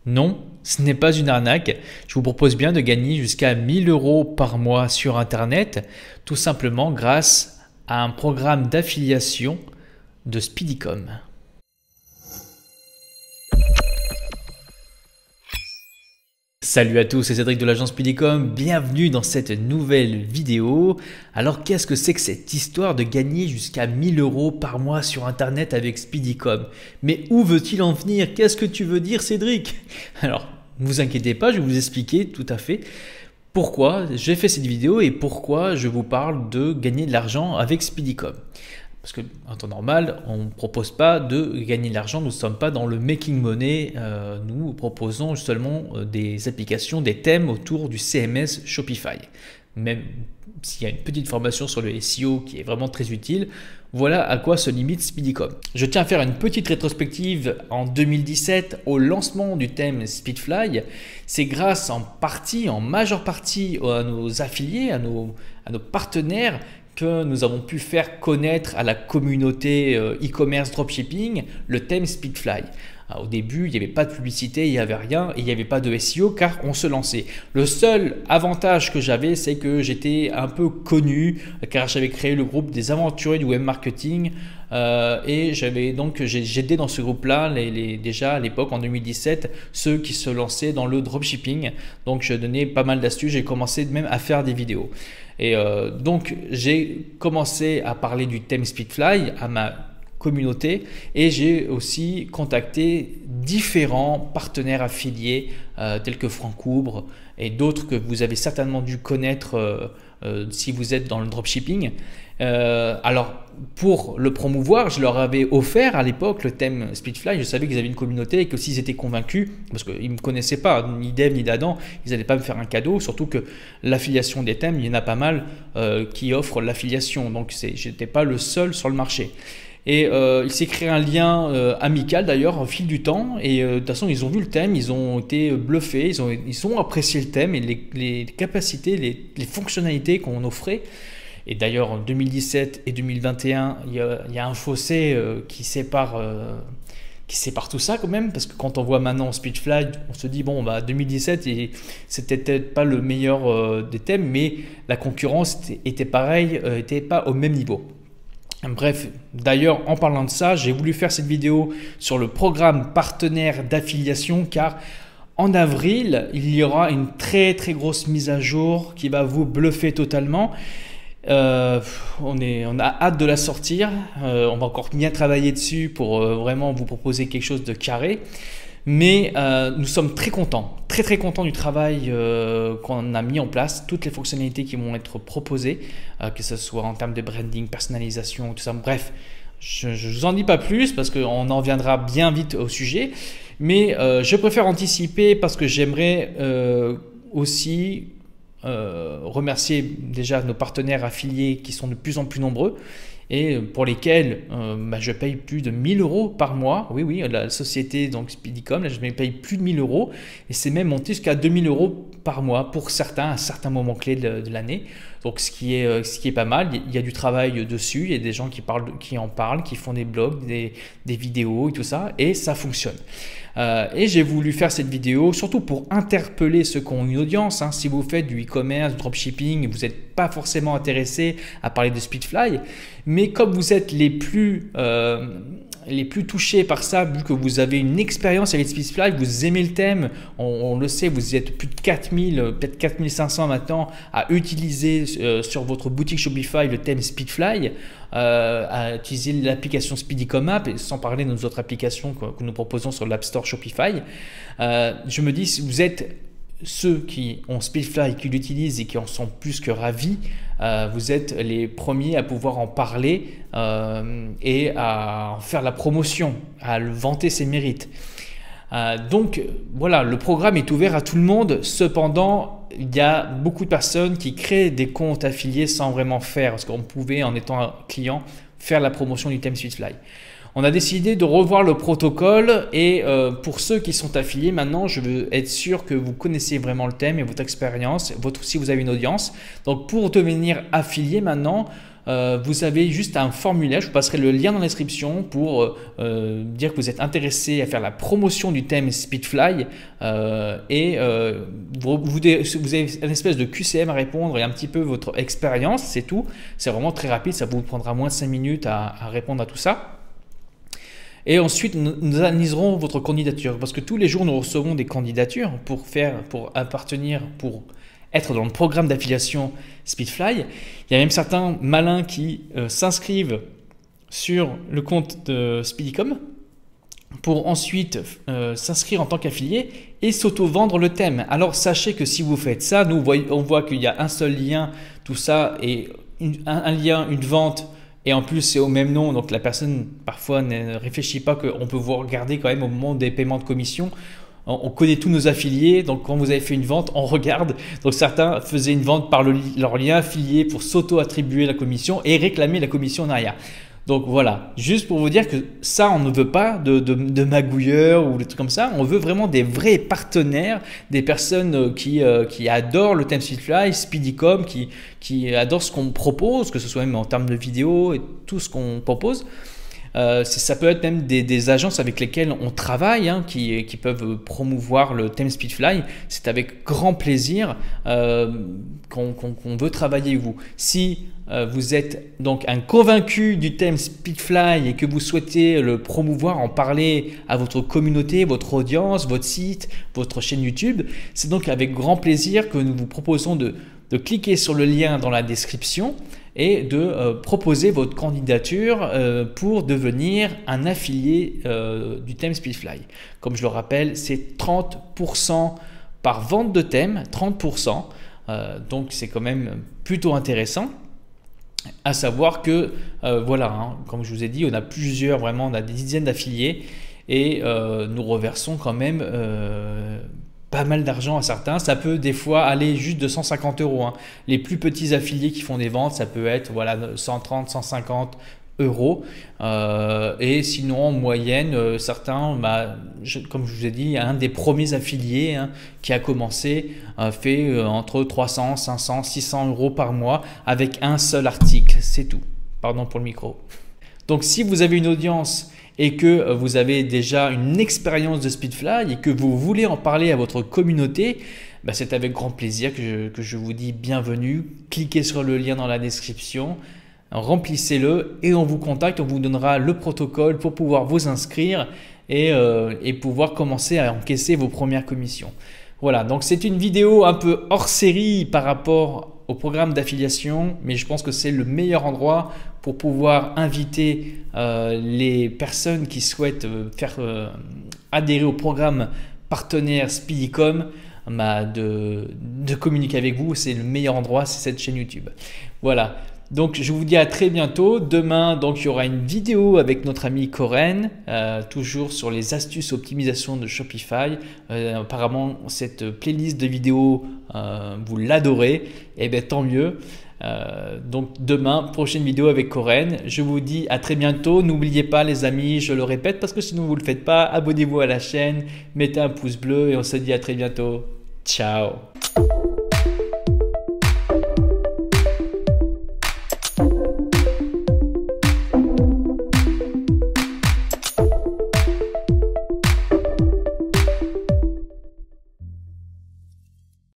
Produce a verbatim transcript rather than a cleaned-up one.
Non, ce n'est pas une arnaque. Je vous propose bien de gagner jusqu'à mille euros par mois sur Internet, tout simplement grâce à un programme d'affiliation de Speedycom. Salut à tous, c'est Cédric de l'agence Speedycom, bienvenue dans cette nouvelle vidéo. Alors qu'est-ce que c'est que cette histoire de gagner jusqu'à mille euros par mois sur Internet avec Speedycom? Mais où veut-il en venir? Qu'est-ce que tu veux dire, Cédric? Alors, ne vous inquiétez pas, je vais vous expliquer tout à fait pourquoi j'ai fait cette vidéo et pourquoi je vous parle de gagner de l'argent avec Speedycom. Parce qu'en temps normal, on ne propose pas de gagner de l'argent, nous ne sommes pas dans le making money, euh, nous proposons seulement des applications, des thèmes autour du C M S Shopify. Même s'il y a une petite formation sur le S E O qui est vraiment très utile, voilà à quoi se limite Speedycom. Je tiens à faire une petite rétrospective en deux mille dix-sept au lancement du thème Speedfly. C'est grâce en partie, en majeure partie à nos affiliés, à nos, à nos partenaires que nous avons pu faire connaître à la communauté e-commerce dropshipping le thème Speedfly. Au début, il n'y avait pas de publicité, il n'y avait rien et il n'y avait pas de S E O car on se lançait. Le seul avantage que j'avais, c'est que j'étais un peu connu car j'avais créé le groupe des aventuriers du web marketing euh, et j'avais donc j'aidais dans ce groupe-là les, les, déjà à l'époque en deux mille dix-sept ceux qui se lançaient dans le dropshipping. Donc je donnais pas mal d'astuces, j'ai commencé même à faire des vidéos. Et euh, donc j'ai commencé à parler du thème Speedfly à ma communauté et j'ai aussi contacté différents partenaires affiliés euh, tels que Francoubre et d'autres que vous avez certainement dû connaître euh, euh, si vous êtes dans le dropshipping. Euh, alors pour le promouvoir, je leur avais offert à l'époque le thème Speedfly. Je savais qu'ils avaient une communauté et que s'ils étaient convaincus, parce qu'ils ne me connaissaient pas, ni Dev ni d'Adam, ils n'allaient pas me faire un cadeau, surtout que l'affiliation des thèmes, il y en a pas mal euh, qui offrent l'affiliation, donc je n'étais pas le seul sur le marché. Et euh, il s'est créé un lien euh, amical d'ailleurs au fil du temps et euh, de toute façon ils ont vu le thème, ils ont été bluffés, ils ont, ils ont apprécié le thème et les, les capacités, les, les fonctionnalités qu'on offrait. Et d'ailleurs en deux mille dix-sept et deux mille vingt et un, il y a, il y a un fossé euh, qui sépare euh, qui sépare tout ça quand même, parce que quand on voit maintenant Speedfly, on se dit bon bah deux mille dix-sept c'était peut-être pas le meilleur euh, des thèmes, mais la concurrence était, était pareille, euh, était pas au même niveau. Bref, d'ailleurs en parlant de ça, j'ai voulu faire cette vidéo sur le programme partenaire d'affiliation car en avril, il y aura une très très grosse mise à jour qui va vous bluffer totalement. Euh, on, est, on a hâte de la sortir, euh, on va encore bien travailler dessus pour euh, vraiment vous proposer quelque chose de carré. Mais euh, nous sommes très contents, très très contents du travail euh, qu'on a mis en place, toutes les fonctionnalités qui vont être proposées, euh, que ce soit en termes de branding, personnalisation, tout ça. Bref, je ne vous en dis pas plus parce qu'on en viendra bien vite au sujet. Mais euh, je préfère anticiper parce que j'aimerais euh, aussi euh, remercier déjà nos partenaires affiliés qui sont de plus en plus nombreux et pour lesquels euh, bah, je paye plus de mille euros par mois. Oui, oui, la société donc Speedycom, là, je me paye plus de mille euros et c'est même monté jusqu'à deux mille euros par mois pour certains à certains moments clés de, de l'année. Donc ce qui est, ce qui est pas mal, il y a du travail dessus, il y a des gens qui, parlent, qui en parlent, qui font des blogs, des, des vidéos et tout ça, et ça fonctionne. Euh, et j'ai voulu faire cette vidéo surtout pour interpeller ceux qui ont une audience. Hein. Si vous faites du e-commerce, du dropshipping, vous n'êtes pas forcément intéressé à parler de Speedfly, mais comme vous êtes les plus, euh, les plus touchés par ça, vu que vous avez une expérience avec Speedfly, vous aimez le thème, on, on le sait, vous êtes plus de quatre mille, peut-être quatre mille cinq cents maintenant à utiliser euh, sur votre boutique Shopify le thème Speedfly, euh, à utiliser l'application Speedycom App, et sans parler de nos autres applications que, que nous proposons sur l'App Store Shopify. Euh, je me dis, si vous êtes ceux qui ont Speedfly, qui l'utilisent et qui en sont plus que ravis, euh, vous êtes les premiers à pouvoir en parler euh, et à en faire la promotion, à le vanter ses mérites. Euh, donc voilà, le programme est ouvert à tout le monde. Cependant, il y a beaucoup de personnes qui créent des comptes affiliés sans vraiment faire, parce qu'on pouvait, en étant un client, faire la promotion du thème Speedfly. On a décidé de revoir le protocole et euh, pour ceux qui sont affiliés maintenant, je veux être sûr que vous connaissez vraiment le thème et votre expérience, votre, si vous avez une audience. Donc pour devenir affilié maintenant, euh, vous avez juste un formulaire, je vous passerai le lien dans la description pour euh, dire que vous êtes intéressé à faire la promotion du thème Speedfly euh, et euh, vous, vous, vous avez une espèce de Q C M à répondre et un petit peu votre expérience, c'est tout. C'est vraiment très rapide, ça vous prendra moins de cinq minutes à, à répondre à tout ça. Et ensuite, nous analyserons votre candidature parce que tous les jours, nous recevons des candidatures pour faire, pour appartenir, pour être dans le programme d'affiliation Speedfly. Il y a même certains malins qui euh, s'inscrivent sur le compte de Speedicom pour ensuite euh, s'inscrire en tant qu'affilié et s'auto-vendre le thème. Alors sachez que si vous faites ça, nous on voit qu'il y a un seul lien, tout ça, et une, un, un lien, une vente. Et en plus, c'est au même nom, donc la personne parfois ne réfléchit pas qu'on peut vous regarder quand même au moment des paiements de commission. On connaît tous nos affiliés, donc quand vous avez fait une vente, on regarde. Donc certains faisaient une vente par le, leur lien affilié pour s'auto-attribuer la commission et réclamer la commission en arrière. Donc voilà, juste pour vous dire que ça, on ne veut pas de, de, de magouilleurs ou des trucs comme ça. On veut vraiment des vrais partenaires, des personnes qui, euh, qui adorent le thème Speedfly, Speedicom, qui, qui adorent ce qu'on propose, que ce soit même en termes de vidéos et tout ce qu'on propose. Euh, ça peut être même des, des agences avec lesquelles on travaille, hein, qui, qui peuvent promouvoir le thème Speedfly. C'est avec grand plaisir euh, qu'on qu'on, qu'on veut travailler avec vous. Si euh, vous êtes donc un convaincu du thème Speedfly et que vous souhaitez le promouvoir, en parler à votre communauté, votre audience, votre site, votre chaîne YouTube, c'est donc avec grand plaisir que nous vous proposons de, de cliquer sur le lien dans la description et de euh, proposer votre candidature euh, pour devenir un affilié euh, du thème Speedfly. Comme je le rappelle, c'est trente pour cent par vente de thème, trente pour cent. Euh, donc c'est quand même plutôt intéressant. À savoir que, euh, voilà, hein, comme je vous ai dit, on a plusieurs, vraiment, on a des dizaines d'affiliés et euh, nous reversons quand même euh, pas mal d'argent à certains. Ça peut des fois aller juste de cent cinquante euros. Hein. Les plus petits affiliés qui font des ventes, ça peut être voilà, cent trente, cent cinquante euros. Euh, et sinon, en moyenne, euh, certains, bah, je, comme je vous ai dit, un des premiers affiliés hein, qui a commencé euh, fait euh, entre trois cents, cinq cents, six cents euros par mois avec un seul article. C'est tout. Pardon pour le micro. Donc, si vous avez une audience et que vous avez déjà une expérience de Speedfly et que vous voulez en parler à votre communauté, bah c'est avec grand plaisir que je, que je vous dis bienvenue. Cliquez sur le lien dans la description, remplissez-le et on vous contacte, on vous donnera le protocole pour pouvoir vous inscrire et, euh, et pouvoir commencer à encaisser vos premières commissions. Voilà, donc c'est une vidéo un peu hors série par rapport au programme d'affiliation, mais je pense que c'est le meilleur endroit pour pouvoir inviter euh, les personnes qui souhaitent euh, faire euh, adhérer au programme partenaire Speedicom, bah, de, de communiquer avec vous. C'est le meilleur endroit, c'est cette chaîne YouTube. Voilà. Donc je vous dis à très bientôt. Demain, donc, il y aura une vidéo avec notre ami Coren, euh, toujours sur les astuces optimisation de Shopify. Euh, apparemment, cette playlist de vidéos, euh, vous l'adorez. Et bien tant mieux. Euh, donc demain, prochaine vidéo avec Coren. Je vous dis à très bientôt. N'oubliez pas les amis, je le répète parce que sinon vous ne le faites pas. Abonnez-vous à la chaîne, mettez un pouce bleu et on se dit à très bientôt. Ciao.